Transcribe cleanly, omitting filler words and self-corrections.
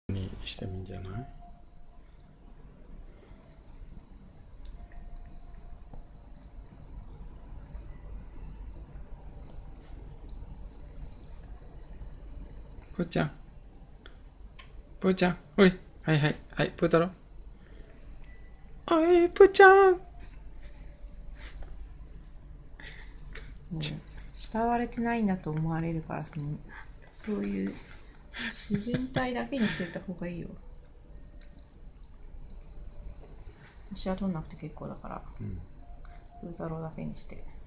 にしてもいいんじゃない？ぷーちゃん、ぷーちゃん、おい、はいはいはい、ぷー太郎、おい、ぷーちゃん。 もう慕われてないんだと思われるから、そういう自然体だけにしておいた方がいいよ。私は取んなくて結構だから、風太郎だけにして。